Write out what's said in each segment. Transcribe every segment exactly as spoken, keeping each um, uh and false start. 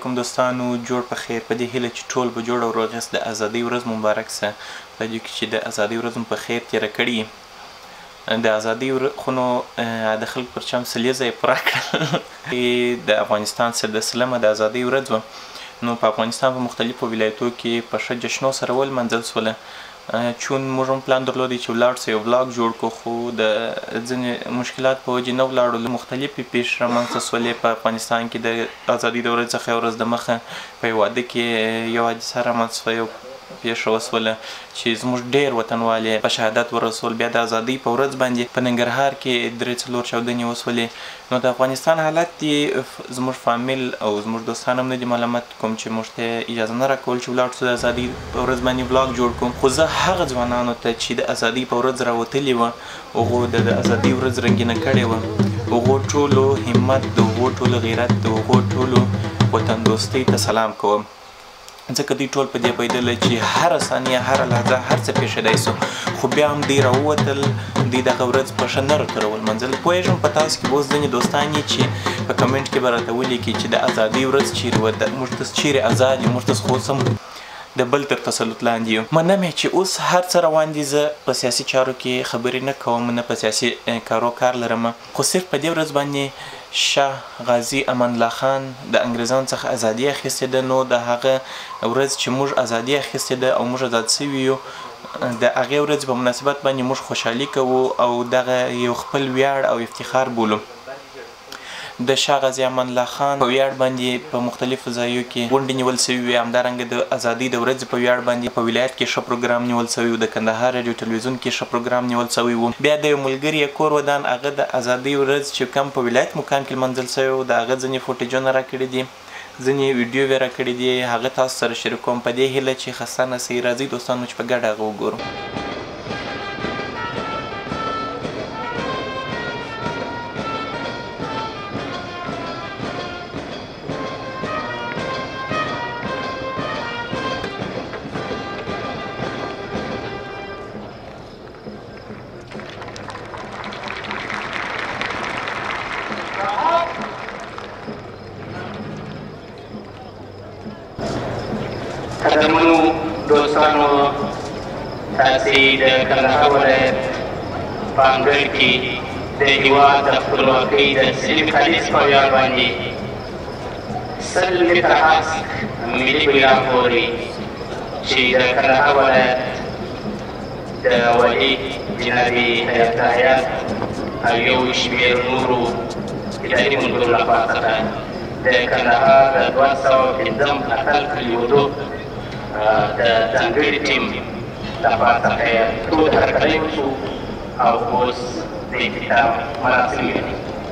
علیکم دوستانو، جوړ په خیر. په دې هیله چې ټول به جوړ او روغ یاست. د ازادۍ ورځ مبارک شه. خدای دې وکړي چې د ازادۍ ورځ مو په خیر تېره کړي. د ازادۍ خو نو د خلکو پر چم سلیزه یې پوره کړل. د افغانستان سلسلمه د ازادۍ ورځ وه، نو په افغانستان په مختلفو ولایتو کې په ښه جشنو سره ولمانځل شوله. چون موږ هم پلان درلودی چې ولاړ سو یو ولاګ جوړ کړو، خو د ځینې مشکلات په وجې نه ولاړو. مختلفې پیښې رامنځته سولې په افغانستان کې. د ازادۍ د ورځې څخه یو ورځ دمخه په یو واده کې یو حادثه رامنځته شوه، یو پیښه وسوله چې زموږ ډېر وطنوال یې په شهادت ورسول. بیا د ازادۍ په ورځ باندې په ننګرهار کې درې څلور چاودنې وسولې. نو د افغانستان حالت یې زموږ فامیل او زموږ دوستان هم نه دي معلومات کوم چې موږ ته اجازه نه راکول چې ولاړ سو د ازادۍ په ورځ باندې ولاګ جوړ کړو. خو زه هغه ځوانانو ته چې د ازادۍ په ورځ راوتلي وه، هغو د ازادۍ ورځ رنګینه کړې وه، هغو ټولو همت، د هغو ټولو غیرت، د هغو ټولو وطن دوستۍ ته سلام کوم. ځکه دوی ټول په دې پوهېدله چې هره ثانیه هره لحظه هر څه پېښېدی سو، خو بیا هم دوی راووتل. دوی دغه ورځ په ښه نه راته راولمانځل. پوهېږم په تاسو کې به اوس ځینې دوستان یې چې په کمنټ کې به راته ولیکي چې د ازادۍ ورځ چیرې وه، موږ ته چیرې ازاد یو، موږ ته خو اوس هم د بل تر تسلط لاندې یو. منم چې اوس هر څه روان دي. زه په سیاسي چارو کې خبرې نه کوم، نه په سیاسي کارو کار لرم، خو صرف په دې ورځ باندې شاه غازي امان الله خان د انګریزانو څخه ازادي اخیستې ده. نو د هغه ورځ چې موږ ازادي اخیستې ده او موږ ازاد سوي یو، د هغې ورځې په مناسبت باندې موږ خوشحالي کوو او دغه یو خپل ویاړ او افتخار بولو. د شاه غازي امان الله خان په ویاړ باندې په مختلفو ځایو کې غونډې نیول سوي وي. همدارنګه د ازادۍ د ورځې په ویاړ باندې په ولایت کې ښه پروګرام نیول سوی و، د کندهار راډیو ټلویزیون کې ښه پروګرام نیول سوی و. بیا د یو ملګري کور ودان، هغه د ازادۍ ورځ چې کوم په ولایت مقام کې لمانځل سوی و، د هغه ځینې فوټیجونه راکړي دي، ځینې ویډیو یې راکړي دي، هغه تاسو سره شریکوم په دې هیله چې خسته نه سئ. راځئ دوستانو چې په ګډه هغه وګورو. قدمونو دوستانو، تاسې د کندهار ولایت په انګړ کې د هېواد د خپلواکۍ د صلیب کالیز په ویاړ باندې سل متره هسک ملي بیرغ پورې چې د کندهار ولایت د والي جناب حیات حیات او یو شمېر نورو اداري ملګرو لخوا څخه د کندهار د دوه سوه پنځم اتل کلیودو د ځانګړي ټیم لخوا څخه یې ټول هرکلی وشو او اوس د افتتاح مراسم وي.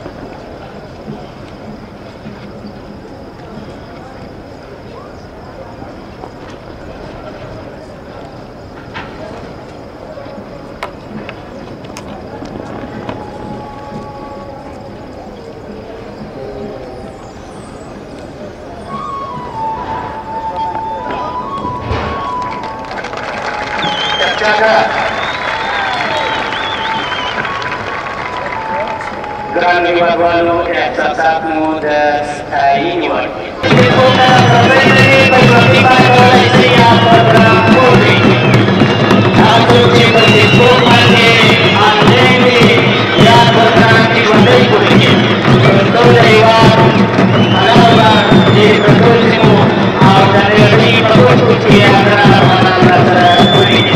ګرانو هېوادوالو، احساسات مو د ستاینې وړ دي. فیسبوک ته خبرې لري، په ژوندي باید کولی شئ یا پروګرام وګورئ. هغه څوک چې په فیسبوک باندې آنلاین وي یا پروګرام کې ژوندی ګوري، پښتو د هېواد هغه چې په ټولو سیمو او د نړۍ په ټول کچ کې ګران افغانان راسره ګوري دي.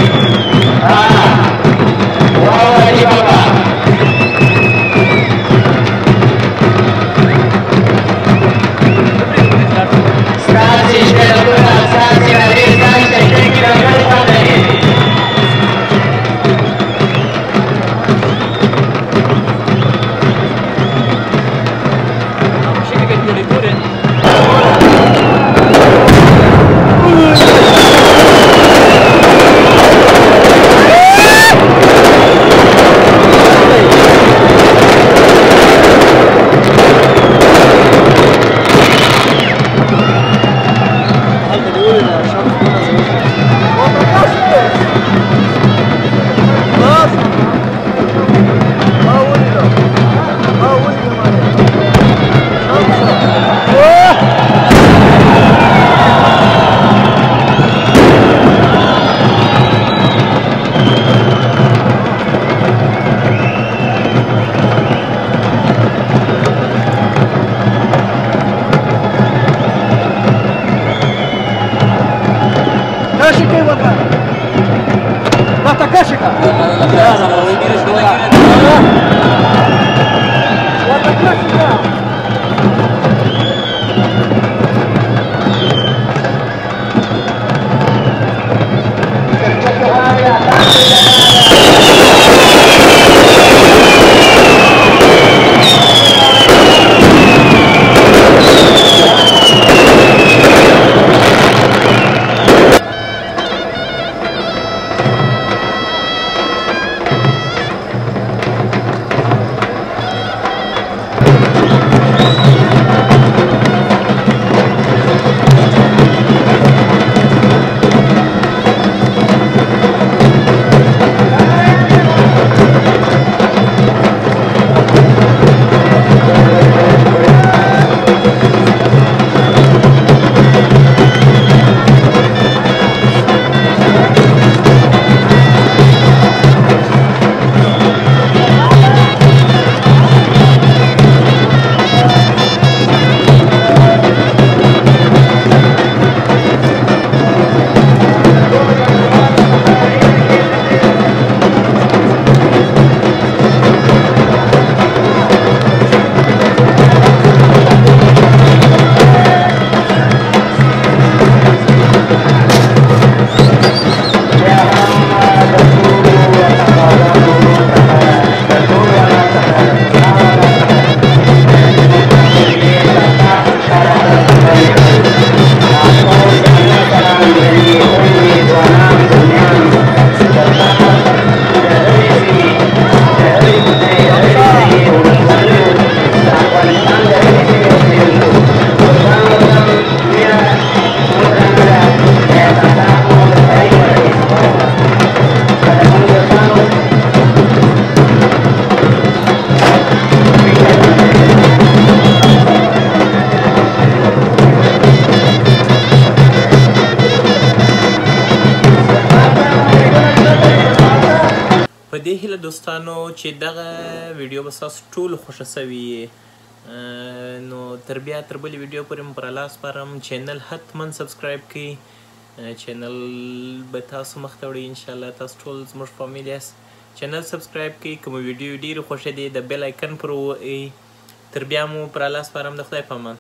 واورئ بابا، Ooh! وکړه راته کش کړه ورته کش کړه په دې هیله دوستانو چې دغه ویډیو به ستاسو ټولو خوښه سوې نو تر بیا تر بلې ویډیو پورې مو پر الله سپارم چینل حتما سبسکرایب کړئ چینل به تاسو مخته وړي انشاءالله تاسو ټول زموږ فامیل یاست چینل سبسکرایب کړئ که مو ویډیو ډېرې خوښې دي د بیل آیکن پر ووهئ تر بیا مو پر الله سپارم د خدای په امان